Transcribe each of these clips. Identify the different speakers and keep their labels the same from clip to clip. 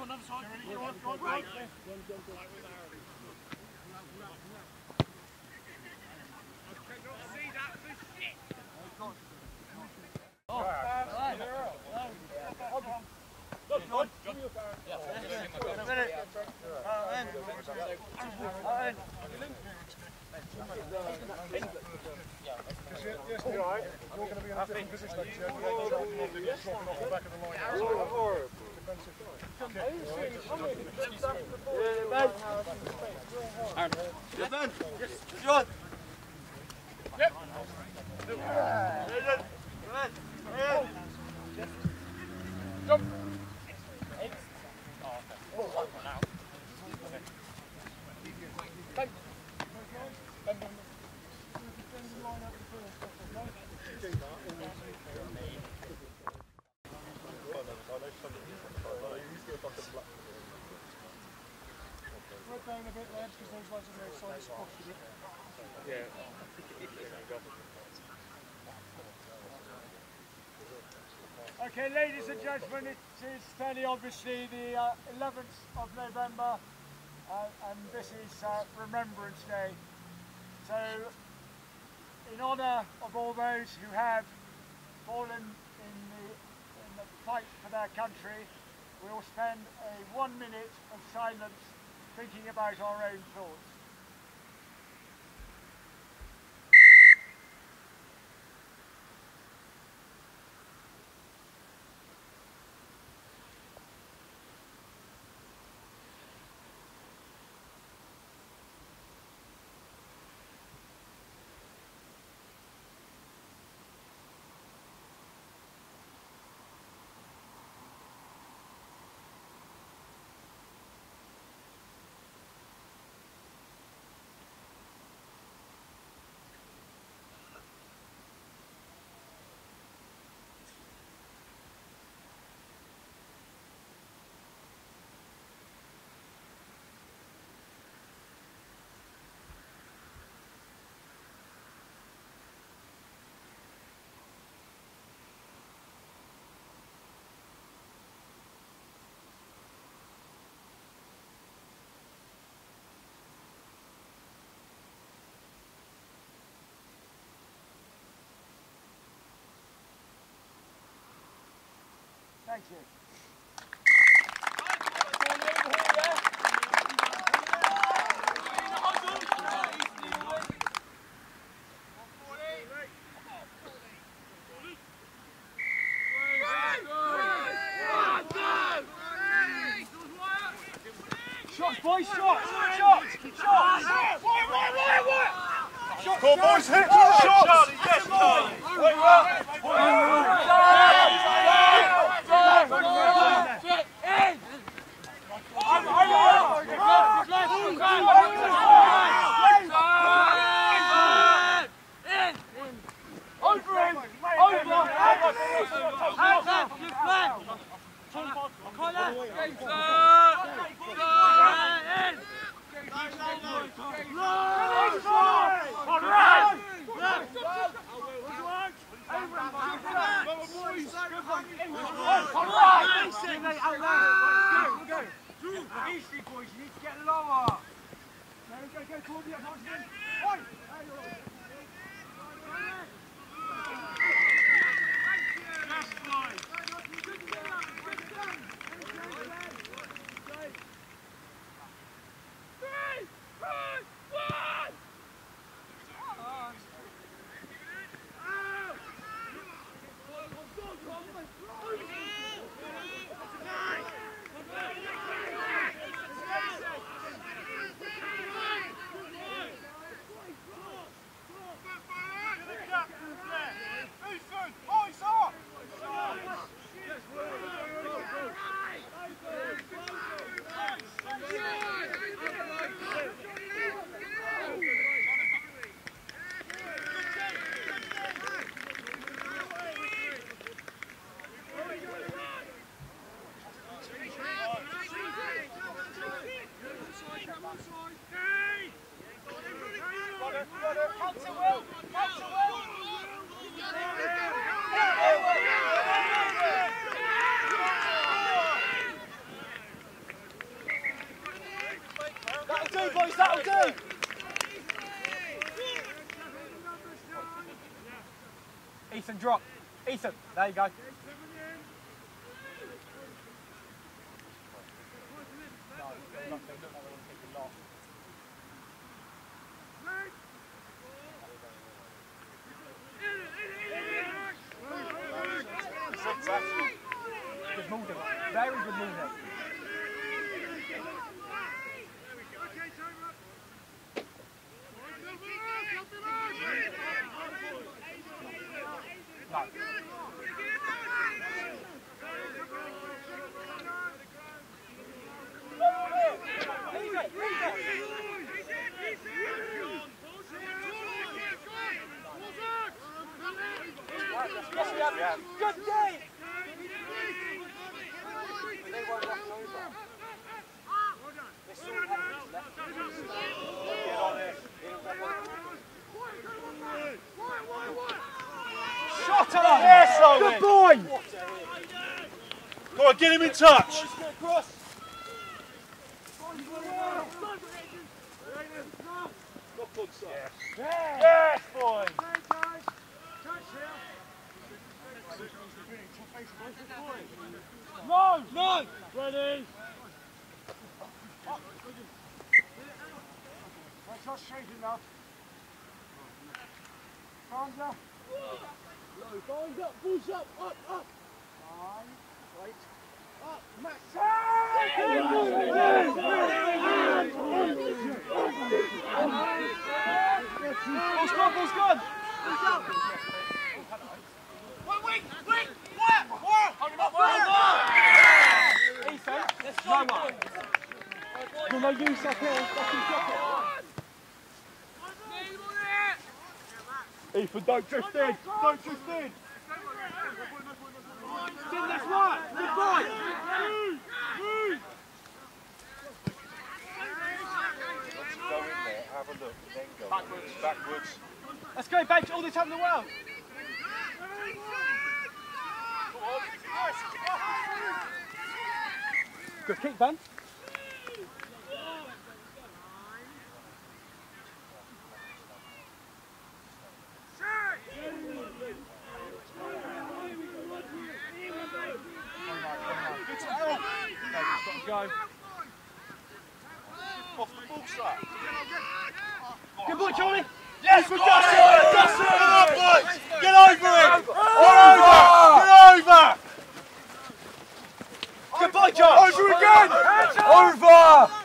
Speaker 1: Okay, ladies and gentlemen, it is fairly obviously the 11th of November and this is Remembrance Day. So, in honour of all those who have fallen in the fight for their country, we will spend a 1 minute of silence thinking about our own thoughts. Thank you. Shots, boys, shots! Shots! Shots! Shots!
Speaker 2: Come on, boys, hit! Shots!
Speaker 1: Yes, Eastleigh boys, you need to get lower. Go toward the other one.
Speaker 3: Ethan, drop. Ethan, there you go. Good movement. Very good movement. No.
Speaker 2: Yeah.
Speaker 3: Good game!
Speaker 2: They won't walk over. There's still penalties left. Get on it.
Speaker 3: Shot on!
Speaker 2: Yes, Ollie!
Speaker 3: Good boy!
Speaker 2: Go on, get him in touch. Yes, boy!
Speaker 1: No! No! Ready! That's not straight enough. Arms up. Arms up, push up, up. Fine. Wait. Up, Max.
Speaker 3: Ball's gone, ball's gone!
Speaker 2: Wait!
Speaker 3: Ethan, no one. Will they use that here?
Speaker 2: Ethan, don't drift in! Don't drift in!
Speaker 3: That's right! Good boy!
Speaker 2: Go in there, have a look, then go. Backwards.
Speaker 3: Let's go, bench, all the time in the world. Good kick, Ben. Go.
Speaker 2: Off the ball side.
Speaker 3: Good boy, Charlie.
Speaker 2: Yes, we got it! Come on, boys! Get over it! Get over!
Speaker 3: Good boy, Charlie.
Speaker 2: Over again!
Speaker 3: Over!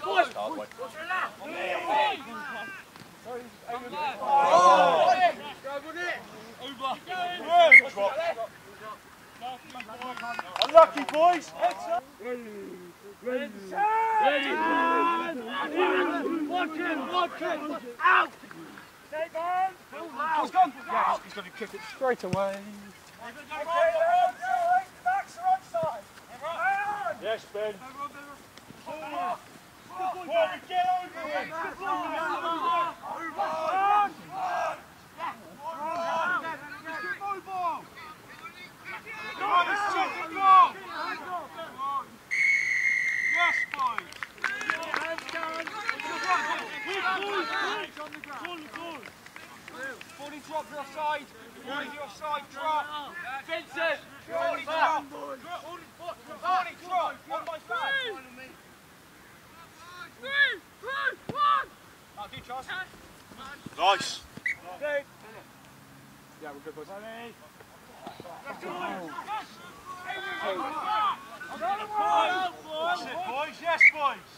Speaker 2: Unlucky, boys!
Speaker 1: Watch it! Out! Stay on!
Speaker 3: Ball's gone. Yeah, he's going to kick it straight away.
Speaker 1: Backs are onside!
Speaker 2: Yes, Ben. Get over it! Yes, boys!
Speaker 3: Fawley drop, you're offside. Fawley, you're offside, drop. Vincent! Fawley drop. Fawley drop. On my back. That'll do, Charles.
Speaker 2: Nice!
Speaker 3: Yeah, we're good, boys.
Speaker 2: That's it, boys. Yes, boys.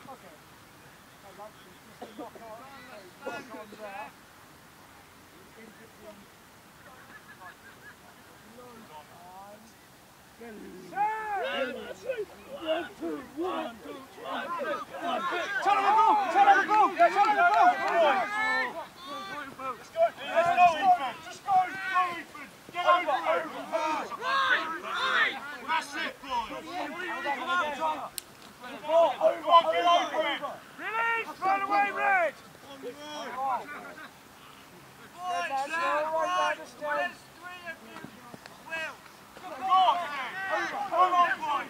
Speaker 2: Let's go, Ethan. Just go, Ethan. Get over it. That's it, boys. Come on, get over it.
Speaker 1: Release! Run away, Red!
Speaker 2: Come on, boys.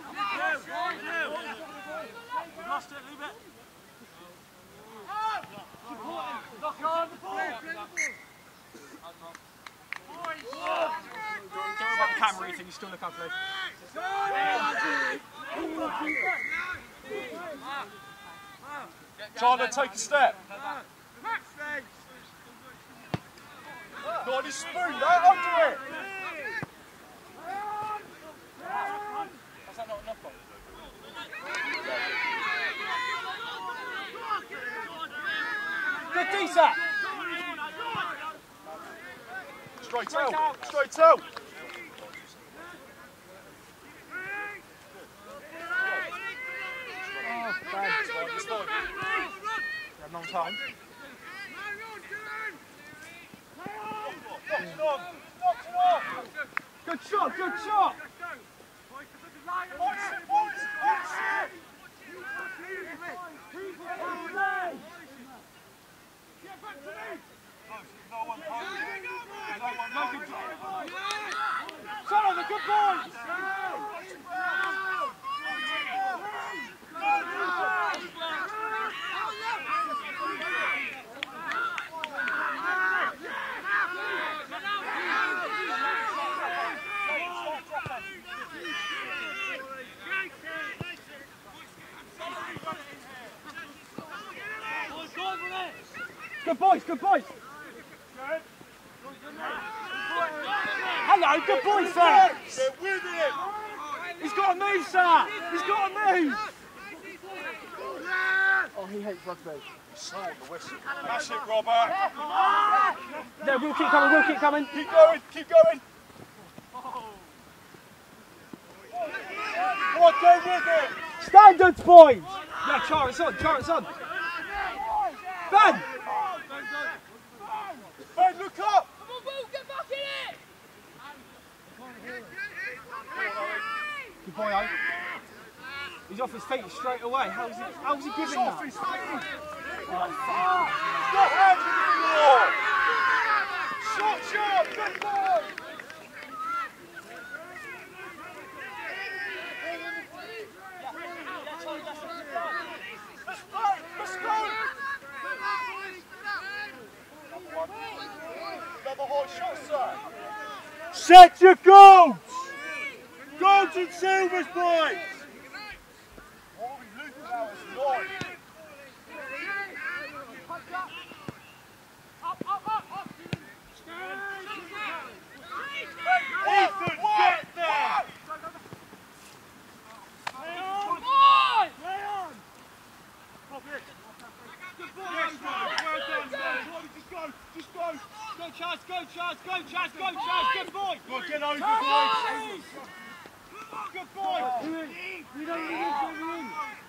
Speaker 1: Lost it, leave it. Knock on.
Speaker 3: camera, Ethan, you still look ugly.
Speaker 4: Tyler, take a step. Got his spoon, don't under it.
Speaker 3: Is that not enough? Good decent.
Speaker 4: Straight out, straight out.
Speaker 3: Oh, bad.
Speaker 4: It's fine.
Speaker 3: Yeah, long time. Good shot, good shot. Son of a good boys. Good boys, good boys. Hello, good boys, sir.
Speaker 4: Get with him.
Speaker 3: He's got to move, sir. He's got to move. Oh, he hates rugby.
Speaker 4: Sound the whistle. That's it, Robert.
Speaker 3: No, we'll keep coming, we'll keep coming.
Speaker 4: Keep going, keep going. What, go with it.
Speaker 3: Standards, boys. Yeah, Char, it's on, Char, it's on. Ben.
Speaker 4: Ben, look up.
Speaker 2: Come on, Will, get back in it!
Speaker 3: Good boy, Aidan. He's off his feet straight away. How's he giving that?
Speaker 4: Off his feet. Stop hands anymore. Shot, shot, good boy. Let's go. Another high shot, sir.
Speaker 1: Set your goals! Golds and silvers, boys!
Speaker 4: What are we looking at is nine. Ethan, get there!
Speaker 3: Just go. Go, Chaz, go, Chaz, go, Chaz, go, Chaz. Good boy.
Speaker 4: Go on, get over, boys.
Speaker 3: Good boy.
Speaker 1: We don't need to be in.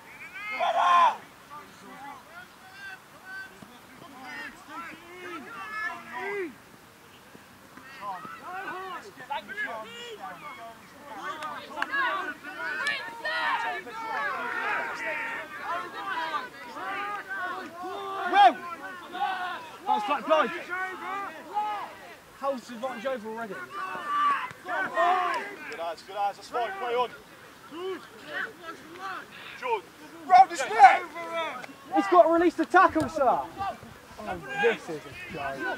Speaker 3: Well, that was quite blind. How's the advantage over already?
Speaker 4: Good eyes, that's fine, play on. Jordan, round his neck!
Speaker 3: He's got to release the tackle, sir. Oh, this is a joke.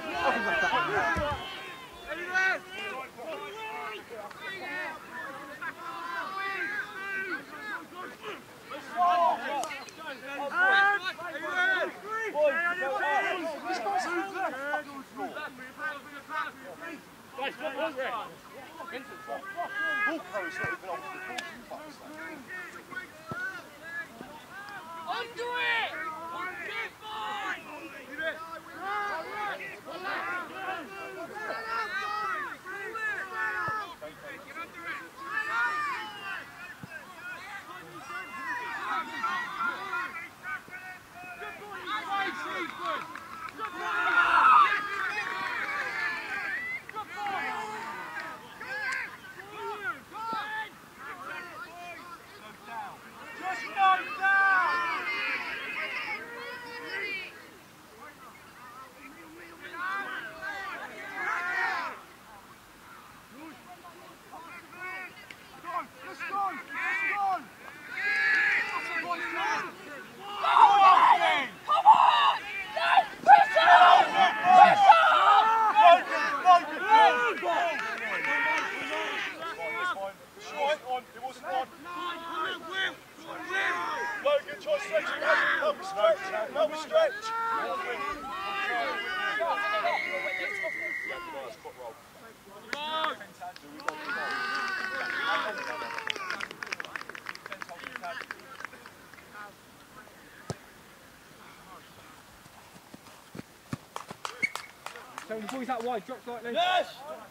Speaker 3: When the ball's out wide, drop slightly.
Speaker 4: Yes!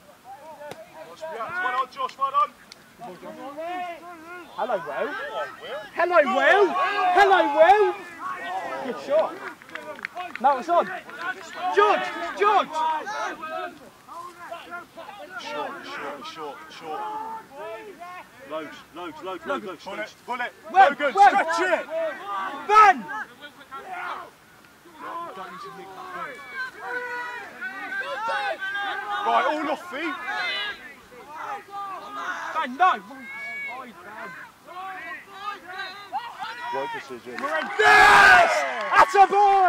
Speaker 4: Well on, Josh, well on.
Speaker 3: Hello, Will.
Speaker 4: Will.
Speaker 3: Hello, Will. Hello, Will. Good shot. Now it's on. George! George!
Speaker 4: Short. Loads.
Speaker 3: Pull it.
Speaker 4: Logan, stretch it.
Speaker 3: Van!
Speaker 4: Right, all off feet.
Speaker 3: Van, no!
Speaker 4: Right decision.
Speaker 3: Yes! That's a boy!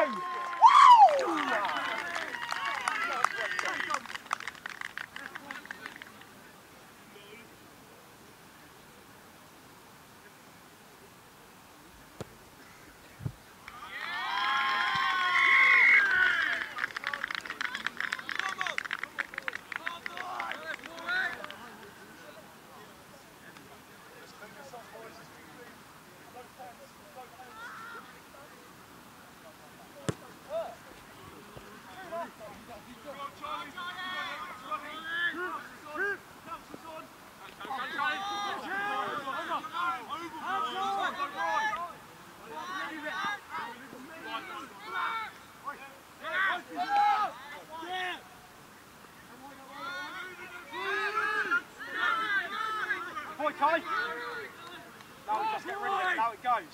Speaker 3: Boy, Kai. Now we just get rid of it. Now it goes.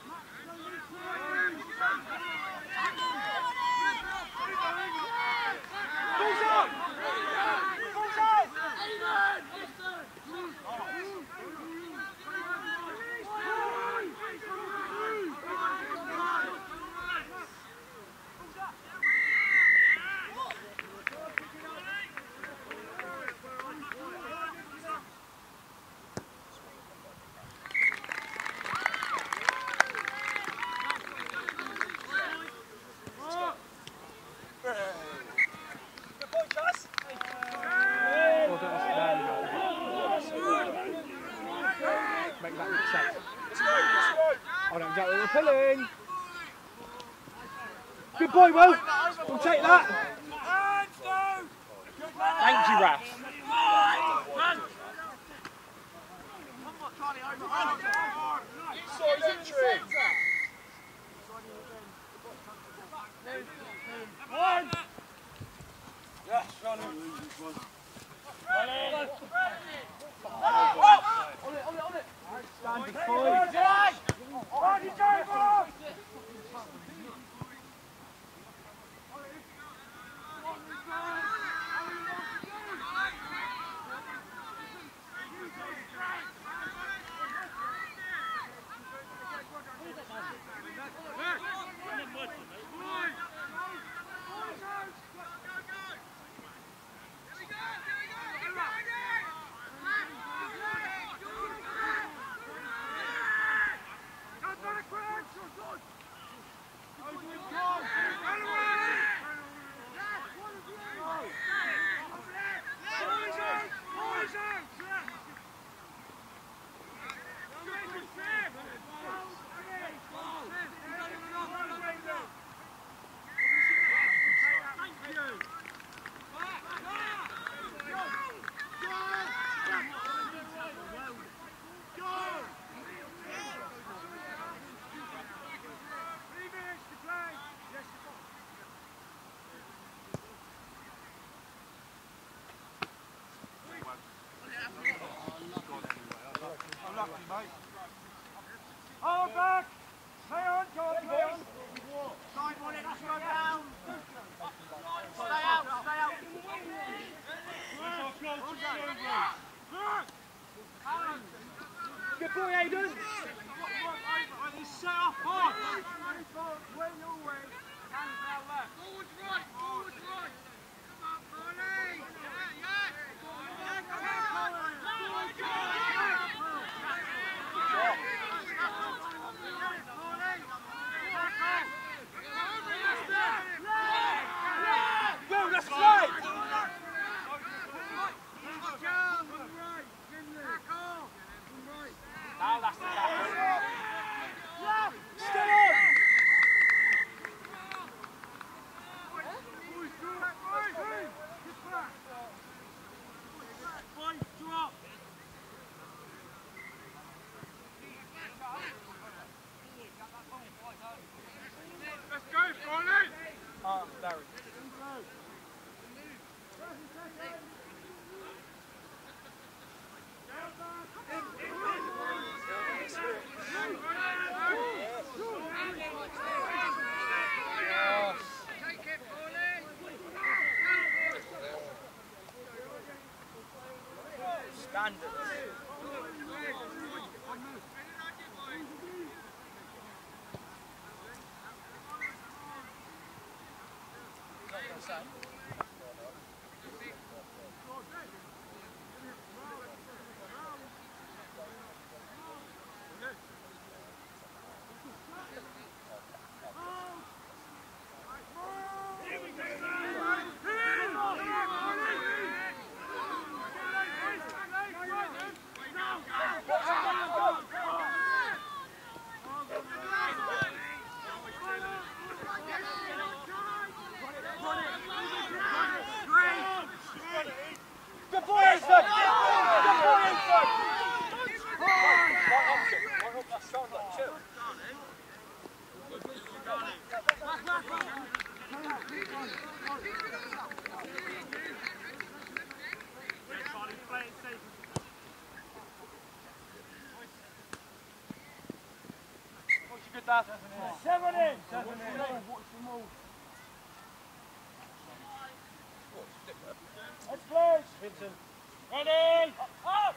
Speaker 3: Balls up! Balls up! Make that look safe. I don't get what we're pulling. Good boy, Will. We'll take that. Thank you, Raf.
Speaker 4: One. Yes, run.
Speaker 3: Stand before.
Speaker 1: Hold back! Stay on, George, stay on!
Speaker 2: Side one, let's go down! Stay out, stay out!
Speaker 3: Good boy, Aidan.
Speaker 2: He's set up hard! Way your way! Hands out left! Forward right! Forward right! Come on, Fawley!
Speaker 3: Go, that's right. Now that's the tackle. Still on. Standard.
Speaker 1: Let's play! Vincent. Ready! Up!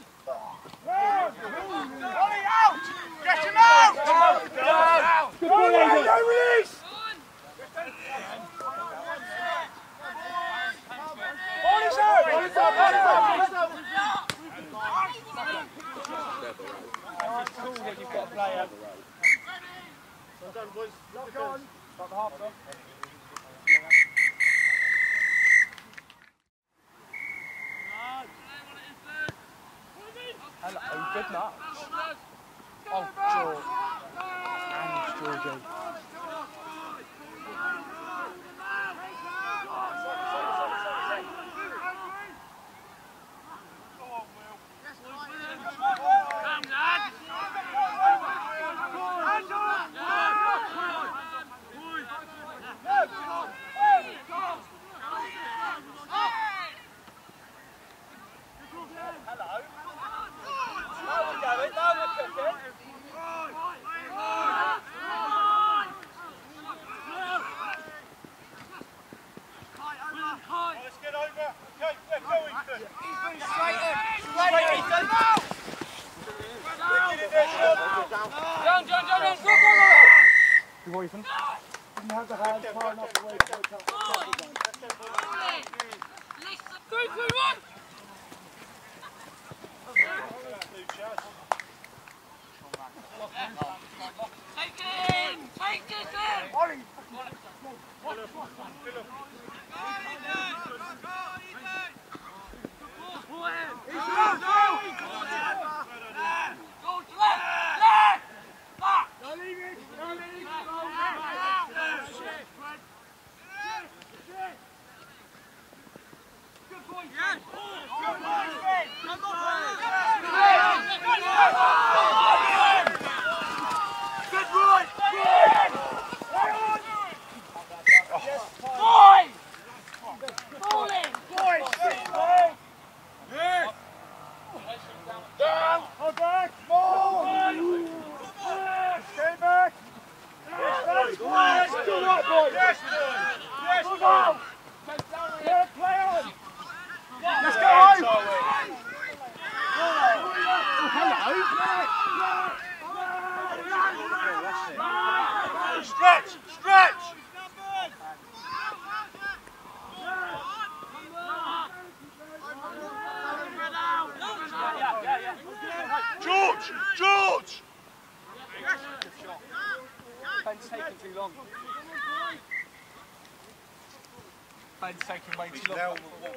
Speaker 4: Ollie out! Get him out!
Speaker 1: Good ball, Aidan!
Speaker 4: Go, Rees! Ollie's out! Ollie's out!
Speaker 1: It's cool when you've got a player. Well done, boys. Lock on. Got the half on.
Speaker 3: Hello, good match. Oh, George. And Georgie.
Speaker 1: Good boy, Ethan. Didn't have the hands far enough away to go top.
Speaker 4: George!
Speaker 3: Ben's taking too long. Ben's taking way too long.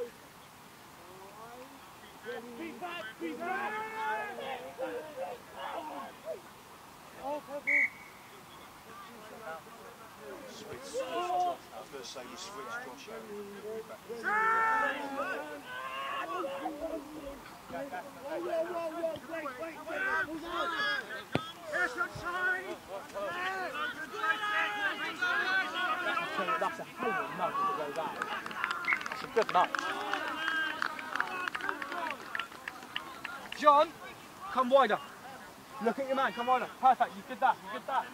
Speaker 4: Switch. I was going to say you switch Josh out.
Speaker 3: That's a hell of a nudge to go back. That's a good nudge. John, come wider. Look at your man, come wider. Perfect, you did that, you did that.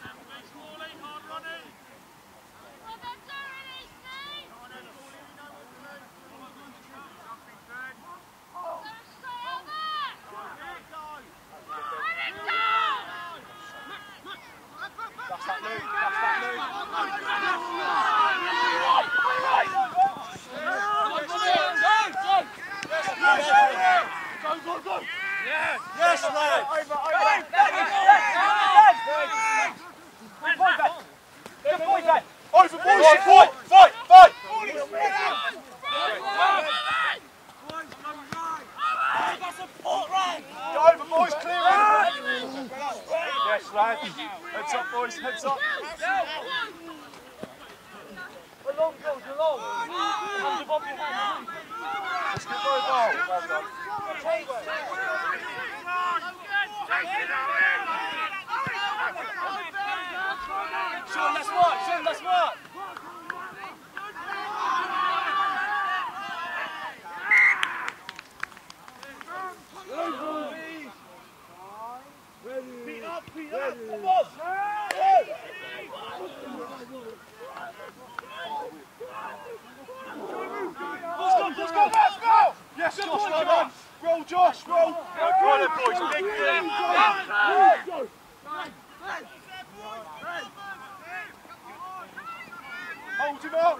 Speaker 4: lad. Heads up, boys, heads up.
Speaker 3: Along, goes along. Hands above your head.
Speaker 4: Let's get very ball. Well done.
Speaker 3: Sean, let's work. Sean, let's work.
Speaker 4: Beat up, come on! Let's go, let's go! Yes, Josh, well done! Roll, Josh, roll! Go on then, boys, big thing! Hold him up!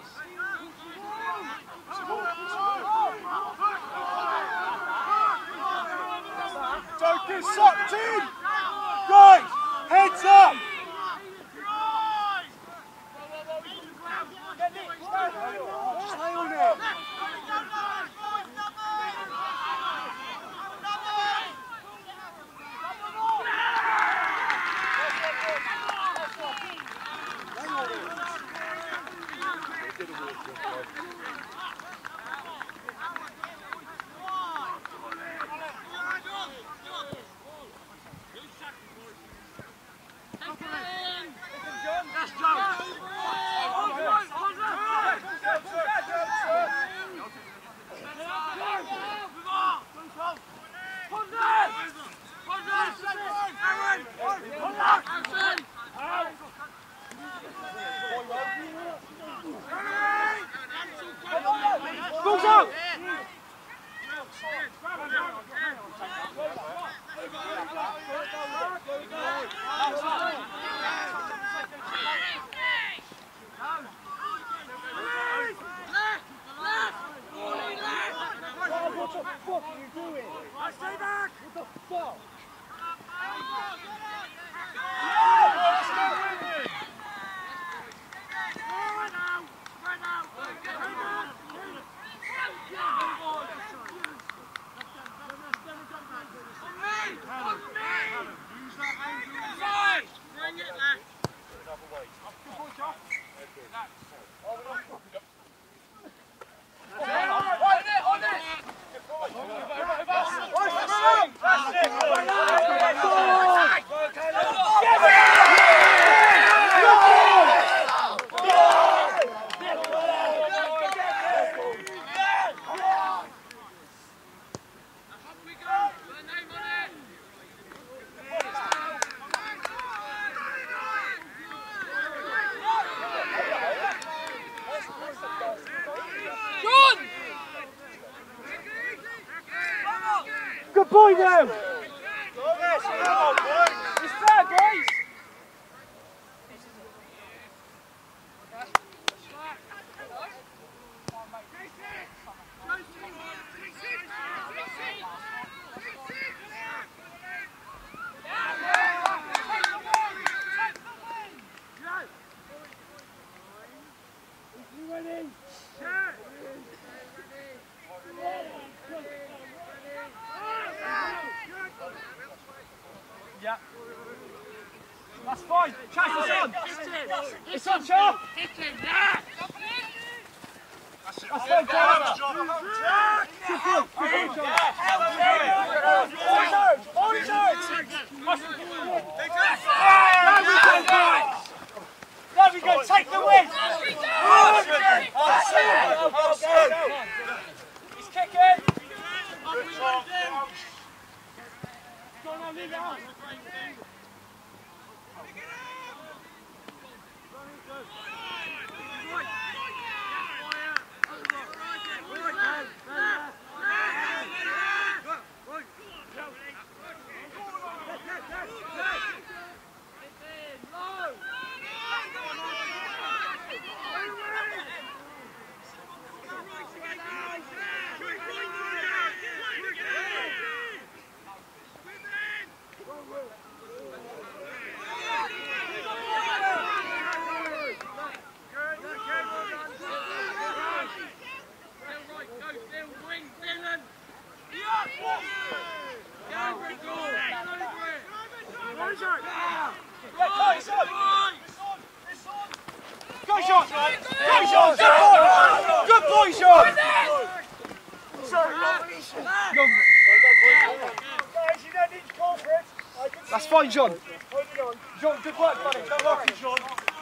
Speaker 4: Don't get sucked in! Guys, heads up! Stay on it!
Speaker 3: Good boy now! It's fair, boys! Yeah. That's fine. Chase, it's on. It's on, Sharp. That's fine, John. There we go. Take the win. He's kicking. Go on, leave it on. That's fine, John. John, good work, buddy. Don't worry.
Speaker 4: John.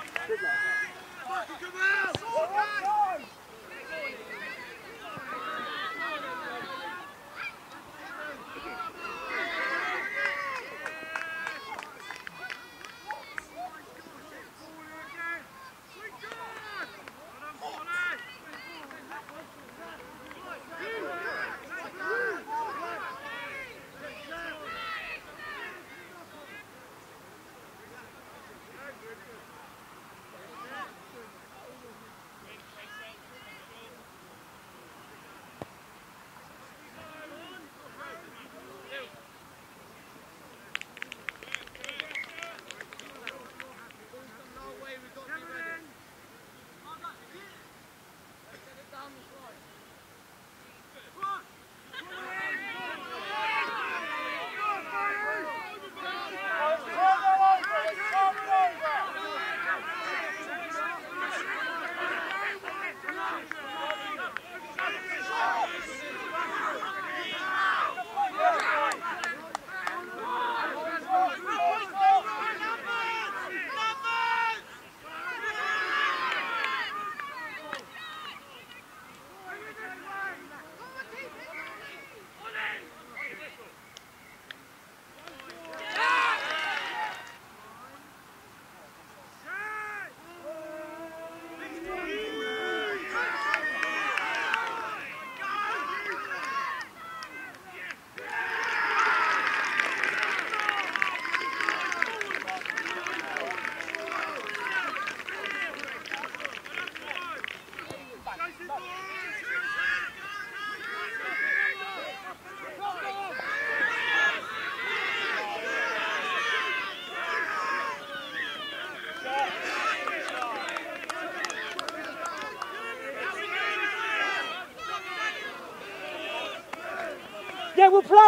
Speaker 3: Yeah, we'll play!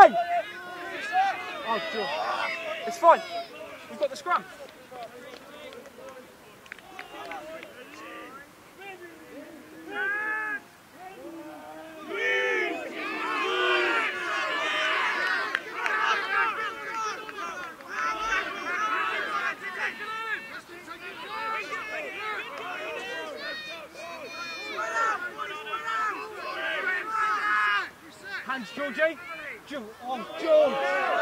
Speaker 3: Oh, God. It's fine. We've got the scrum. Hands, Georgie. Oh, George.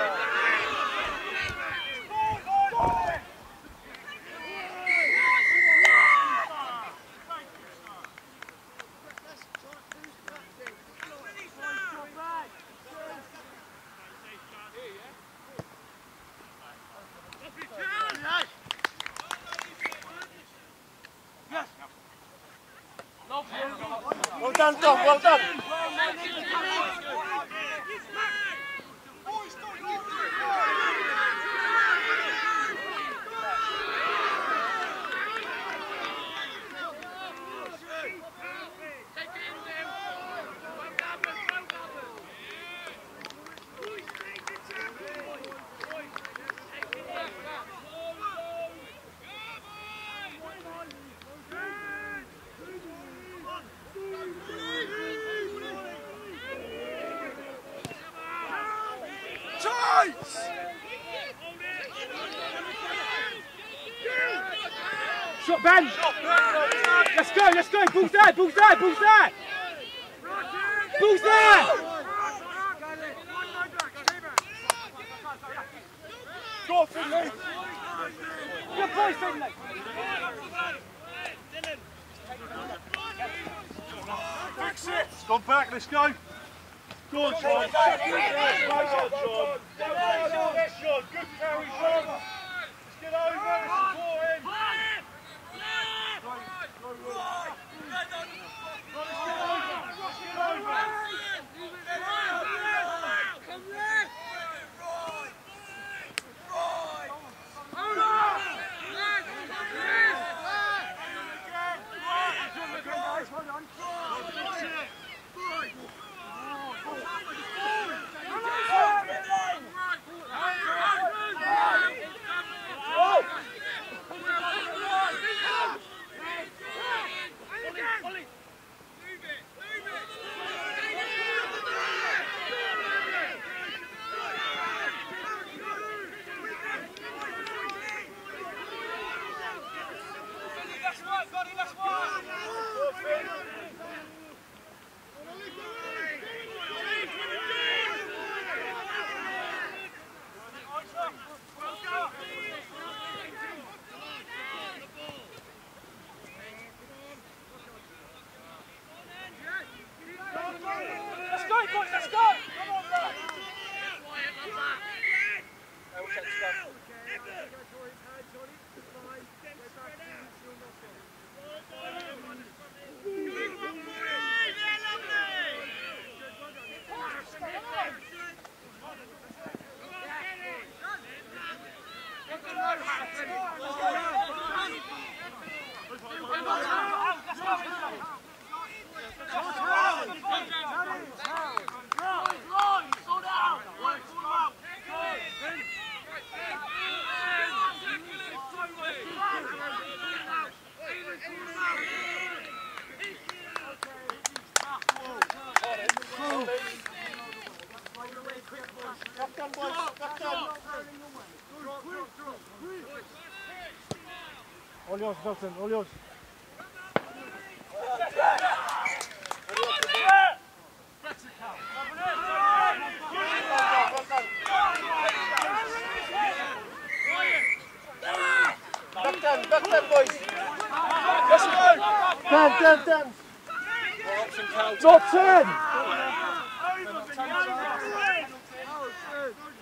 Speaker 4: Well done, Tom, well done.
Speaker 3: Shot, Ben! Let's go, let's go! Ball's there, ball's there, ball's there! Ball's there!
Speaker 4: Go on, Finley!
Speaker 3: Good play, Finley!
Speaker 4: Fix it! It's gone back, let's go! Go on, John! Good carry, John! Let's get over and support him!
Speaker 1: All yours, Milton, all yours.
Speaker 3: Back ten, boys.
Speaker 4: Let's go.
Speaker 1: 10. Not 10!